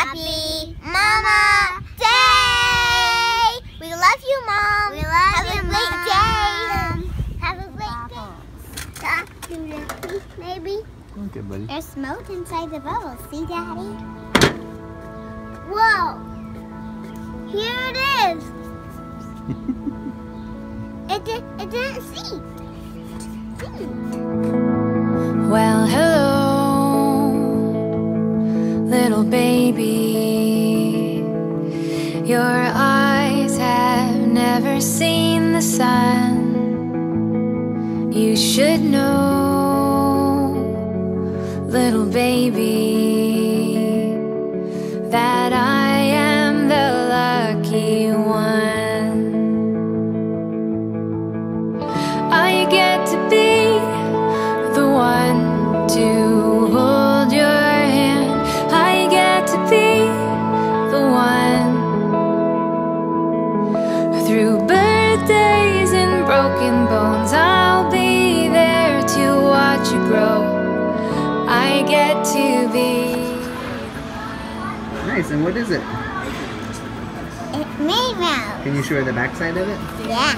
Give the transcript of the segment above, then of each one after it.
Happy Mama Day! We love you, Mom. We love you, Mom. Have a great day. Maybe. Okay, buddy. There's smoke inside the bubble. See, Daddy? Whoa! Here it is. It didn't see. Well, hello, little baby. Your eyes have never seen the sun. You should know, little baby, that I am the lucky one. I get to be the one to hold your hand. I get to be the one. Through birthdays and broken bones, I'll be there to watch you grow. I get to be. Nice, and what is it? It's Minnie Mouse. Can you show her the backside of it? Yeah.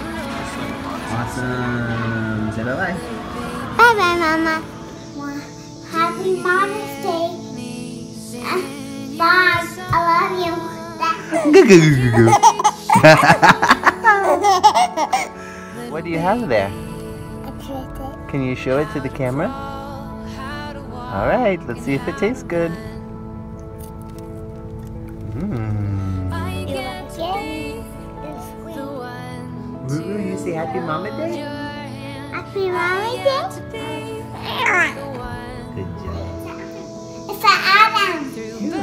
Awesome. Say bye-bye. Bye-bye, Mama. Happy Mother's Day. Bye. I love you. What do you have there? A cricket. Can you show it to the camera? Alright, let's see if it tastes good. You say Happy Mama Day? Happy Mama Day. Good job. It's an Adam. There's two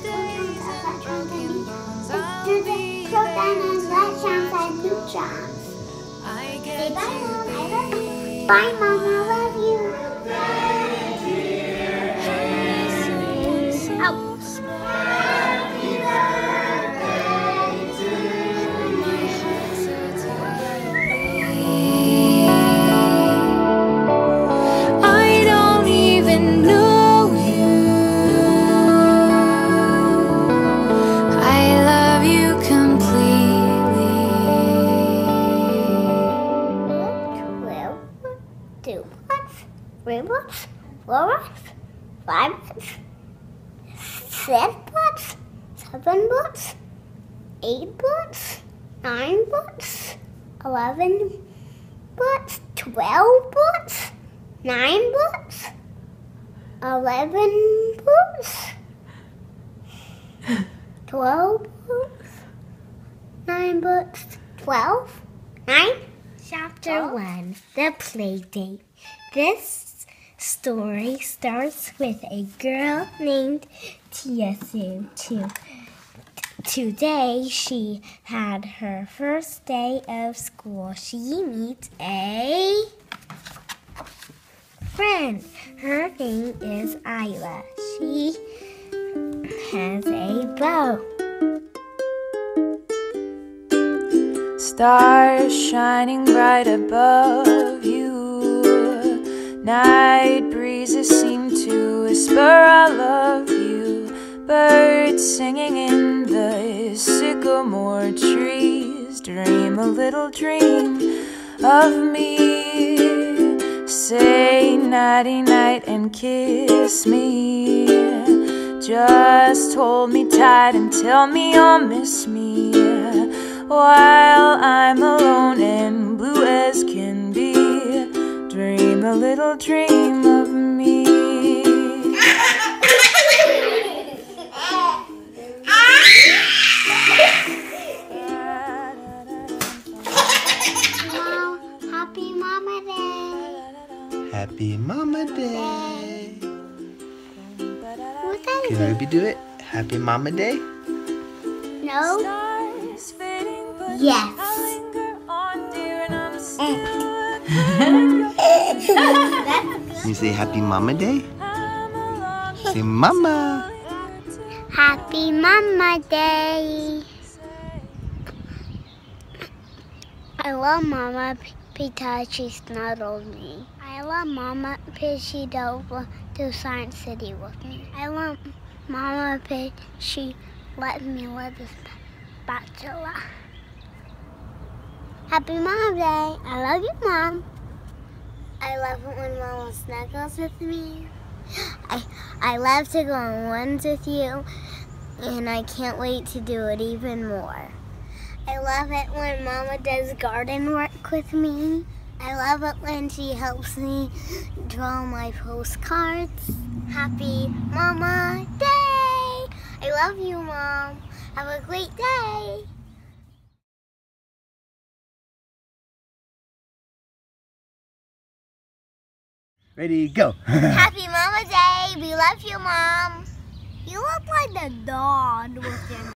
children and red charms and blue charms. Say bye, Mom. I love you. Bye, Mom. I love you. I don't even know you. I love you completely. 12, 2 months, 3 months, 4 months, 5 months, 6 months, 7 months, 8 months, 9 months, 11 months, 12 months, 9 months, 11 months, 12 months, 9 months, 12, 9. Chapter 1, The Playdate. This story starts with a girl named Tiasu. Today she had her first day of school. She meets a friend. Her name is Isla. She has a bow. Stars shining bright above you. Night breezes seem to whisper I love you. Birds singing in the sycamore trees. Dream a little dream of me. Say nighty night and kiss me. Just hold me tight and tell me you'll miss me. While I'm alone and blue as can be. Dream a little dream of me. Happy Mama Day. Happy Mama Day. What's that? Can Ruby do it? Happy Mama Day? No. Yes. You say Happy Mama Day? Say Mama. Happy Mama Day. I love Mama because she snuggled me. I love Mama because she drove to Science City with me. I love Mama Pig, she let me live this spatula. Happy Mom Day. I love you, Mom. I love it when Mama snuggles with me. I love to go on runs with you, and I can't wait to do it even more. I love it when Mama does garden work with me. I love it when she helps me draw my postcards. Happy Mama Day! I love you, Mom. Have a great day. Ready, go. Happy Mama Day. We love you, Mom. You look like the dog with your